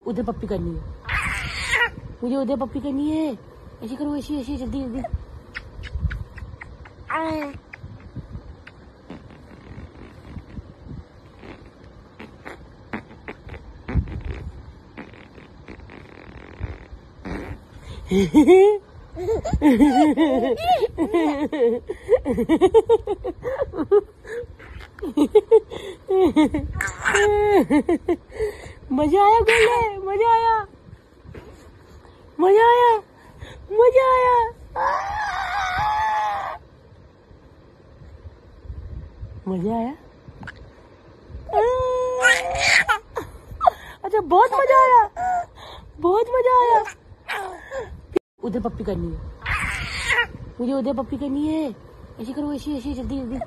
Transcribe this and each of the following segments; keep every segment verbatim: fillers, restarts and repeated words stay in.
उधर पप्पी करनी है, मुझे उधर पप्पी करनी है। ऐसे करो, ऐसे ऐसे जल्दी जल्दी। मजा आया गोले, मजा आया, मजा आया, मजा आया। मजा आया। अच्छा, बहुत मजा आया, बहुत मजा आया। उधर पप्पी करनी है, मुझे उधर पप्पी करनी है। ऐसे करो, ऐसे ऐसे जल्दी जल्दी।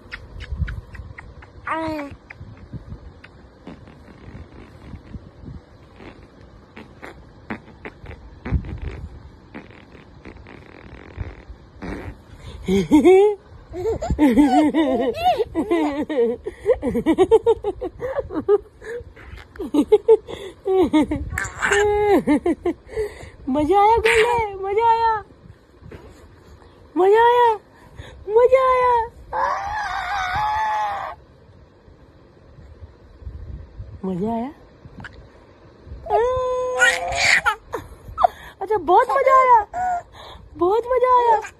मजा आया गोले, मजा आया, मजा आया, मजा आया। मजा आया। अच्छा, बहुत मजा आया, बहुत मजा आया।